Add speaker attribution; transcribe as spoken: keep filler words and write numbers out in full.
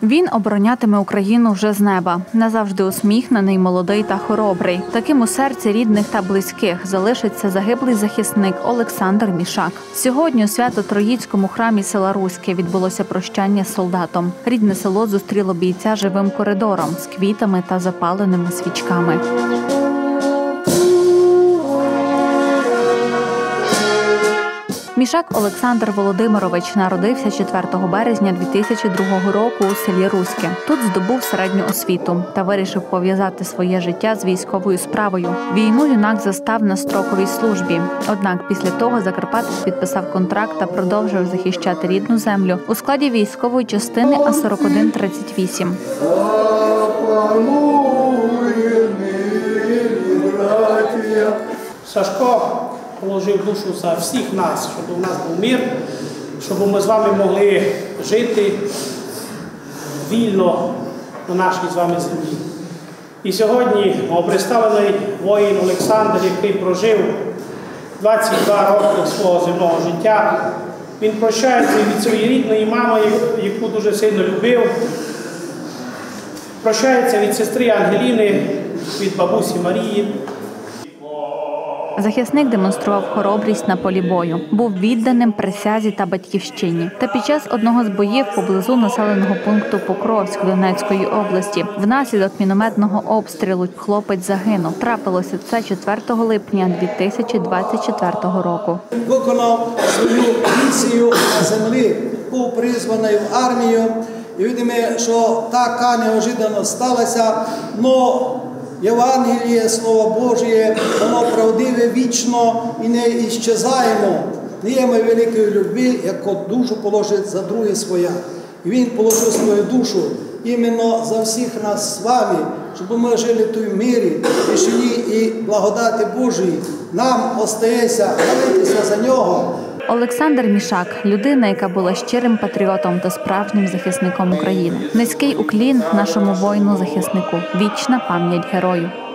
Speaker 1: Він оборонятиме Україну вже з неба. Назавжди усміхнений, молодий та хоробрий. Таким у серці рідних та близьких залишиться загиблий захисник Олександр Мішак. Сьогодні у Свято-Троїцькому храмі села Руське відбулося прощання з солдатом. Рідне село зустріло бійця живим коридором з квітами та запаленими свічками. Мішак Олександр Володимирович народився четвертого березня дві тисячі другого року у селі Руське. Тут здобув середню освіту та вирішив пов'язати своє життя з військовою справою. Війну юнак застав на строковій службі. Однак після того закарпатець підписав контракт та продовжив захищати рідну землю у складі військової частини А сорок один тридцять вісім.
Speaker 2: Сашко положив душу за всіх нас, щоб у нас був мир, щоб ми з вами могли жити вільно на нашій з вами землі. І сьогодні представлений воїн Олександр, який прожив двадцять два роки свого земного життя, він прощається від своєї рідної мами, яку дуже сильно любив, прощається від сестри Ангеліни, від бабусі Марії.
Speaker 1: Захисник демонстрував хоробрість на полі бою, був відданим присязі та батьківщині. Та під час одного з боїв поблизу населеного пункту Покровськ Донецької області внаслідок мінометного обстрілу хлопець загинув. Трапилося це четвертого липня дві тисячі двадцять четвертого року.
Speaker 3: Виконав свою місію на землі, був призваний в армію. І видимо, що така неожиданно сталася, но Євангеліє, Слово Божє, воно правдиве, вічно і не іщезаємо. Не є ми великої любві, яку душу положить за друге своя. І Він положив свою душу іменно за всіх нас з вами, щоб ми жили в той мирі, тишині і благодаті Божої. Нам остається молитися за нього.
Speaker 1: Олександр Мішак – людина, яка була щирим патріотом та справжнім захисником України. Низький уклін нашому воїну-захиснику. Вічна пам'ять герою.